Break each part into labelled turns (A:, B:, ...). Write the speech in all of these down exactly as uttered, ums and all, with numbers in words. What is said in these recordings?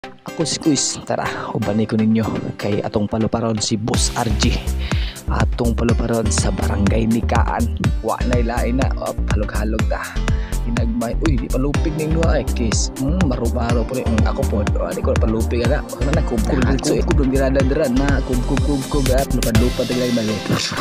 A: Ako si Kuis, tara, ubani ko ninyo kay atong paluparon si Boss R G. Atong paluparon sa barangay Nikaan. Wa nay lain na, oh, halog-halog ta. Hinagmay, uy, di palupig ning duha ay kiss. Hmm, maro-maro po rin. Ako po, oh, di ko palupig aga. Ano na, kubkub din so, ikub ng dirada-diran na, kubkub-kubkub at lupad-lupad taglay mali.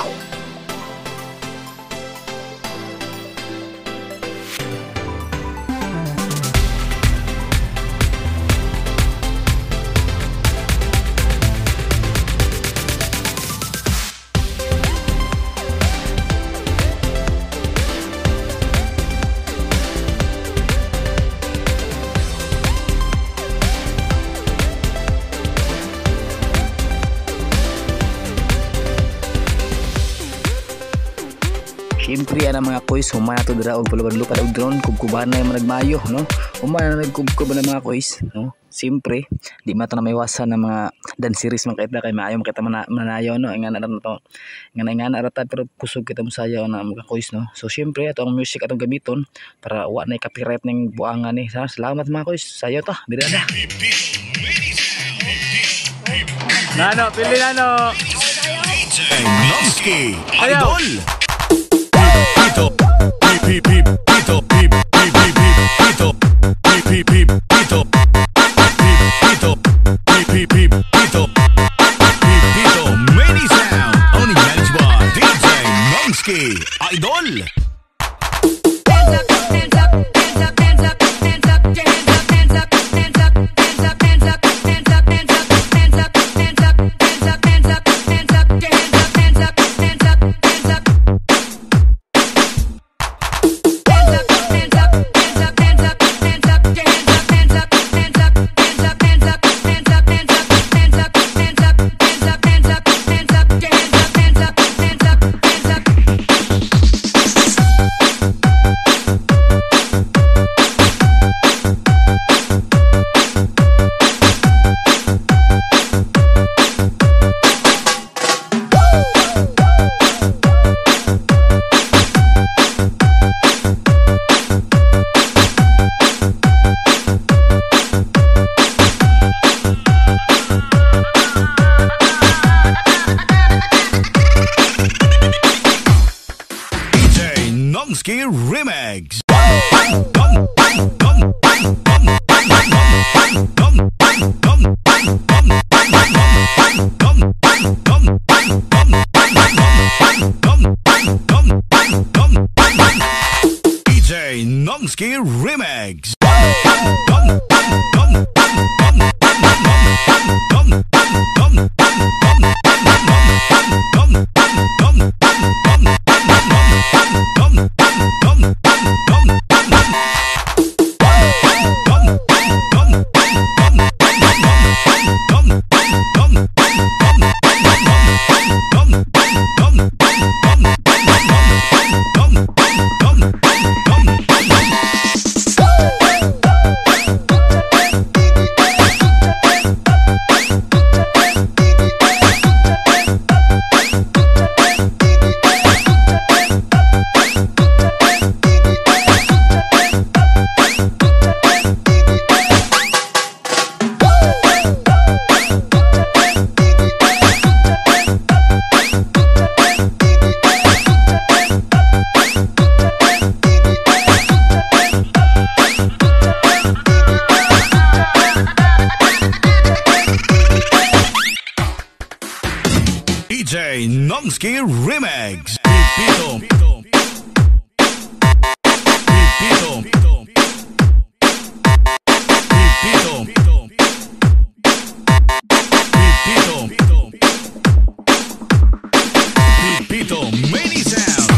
A: Siyempre yan ang mga kuis, humana to dira og palubad-lupad og drone, kubkuban na yung nagmayo, no? Humana na nagkubkub na mga kuis, no? Siyempre, di man ito na maiwasan ng mga dansiris man kita kay maayo makita man manayo, no? Nga na to, nga na nga na arata pero kusog kita mo sayaw na mga kuis, no? So siyempre ito ang music atong gamiton para wa na copyright ning buangan ni. Salamat mga kuis, sayaw ta, dira na.
B: Nano, pili nano.
C: Noski, Idol.
B: Pito, pip pip pito, pip pip pip pito, pip pip pip pito, pito, pip pip pip pito, pito, many sound, only managed by D J Noski, Idol.
D: Hands up, hands up, hands up, hands up, hands up, your hands up, hands up, hands up, hands up, hands up, hands up, hands up, hands up, hands up, hands up, hands up, hands up, your hands up, hands up, hands up, hands up.
C: Noski Remix. D J Noski Remix. D J Noski Remix. Pipito. Pipito. Pipito. Pipito. Pipito. Many sound.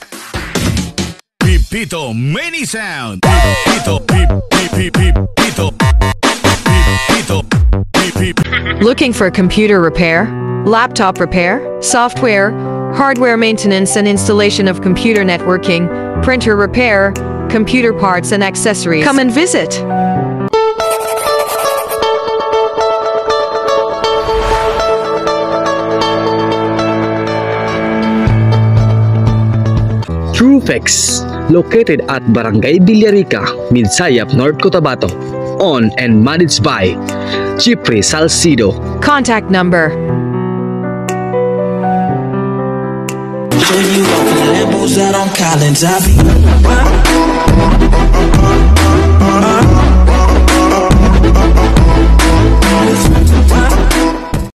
C: Pipito. Many sound. Pipito. Pip pip pip pipito. Pipito. Pip pip.
E: Looking for computer repair, laptop repair, software, hardware maintenance and installation of computer networking, printer repair, computer parts and accessories. Come and visit.
A: TrueFix, located at Barangay Villarica, Midsayap, North Cotabato. Owned and managed by Chipre Salcido.
E: Contact number
F: Show you off in Lambos out on Collins. I be